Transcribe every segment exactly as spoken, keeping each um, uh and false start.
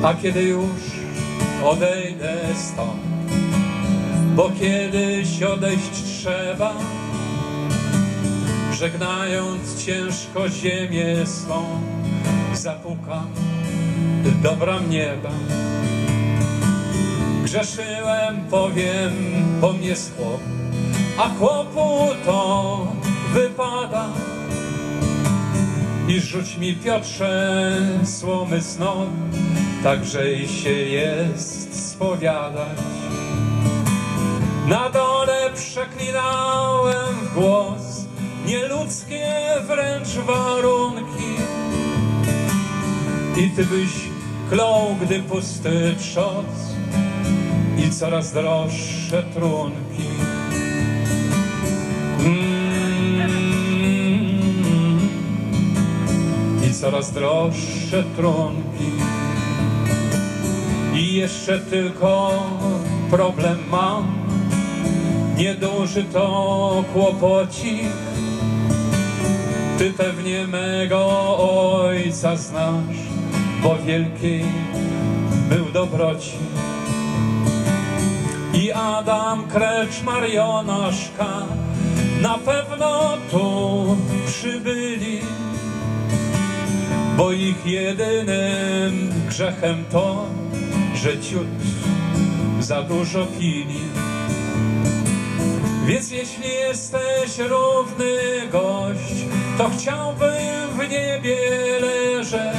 A kiedy już odejdę stąd, bo kiedyś odejść trzeba, żegnając ciężko ziemię swą, zapukam do bram nieba. Grzeszyłem, powiem, bo mnie chłop, a chłopu to wypada. I rzuć mi, Piotrze, słomy znowu, także i się jest spowiadać. Na dole przeklinałem w głos nieludzkie wręcz warunki. I ty byś klął, gdy pusty trzos i coraz droższe trunki. Mm, I coraz droższe trunki. I jeszcze tylko problem mam, nieduży to kłopocik. Ty pewnie mego ojca znasz, bo wielkiej był dobroci. I Adam Kreczmar, Jonaszka na pewno tu przybyli, bo ich jedynym grzechem to, że ciut za dużo pili. Więc jeśli jesteś równy gość, to chciałbym w niebie leżeć,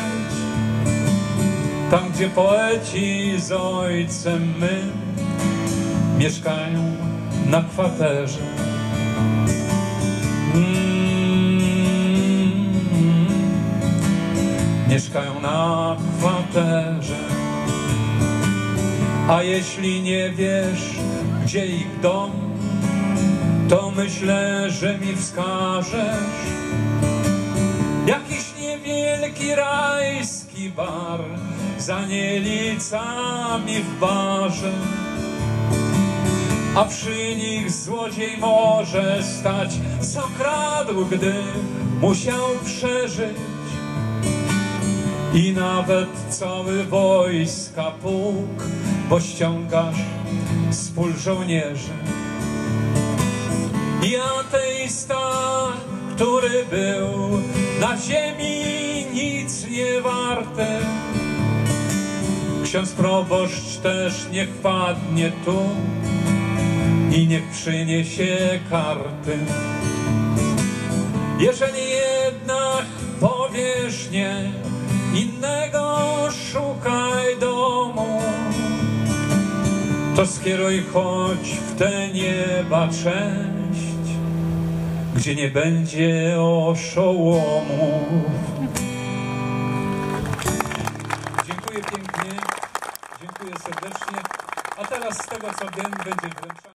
tam gdzie poeci z ojcem mym mieszkają na kwaterze. Mm, mieszkają na kwaterze. A jeśli nie wiesz, gdzie ich dom, to myślę, że mi wskażesz jakiś niewielki rajski bar za nielicami w barze, a przy nich złodziej może stać, co kradł, gdy musiał przeżyć. I nawet cały wojska pułk, bo ściągasz z pól żołnierzy. I ateista, który był na ziemi nic nie warty, ksiądz proboszcz też niech wpadnie tu i niech przyniesie karty. Jeżeli jednak powiesz nie, innego szukaj domu, to skieruj choć w te nieba część, gdzie nie będzie oszołomów. Dziękuję pięknie, dziękuję serdecznie. A teraz z tego, co wiem, będzie wręczane.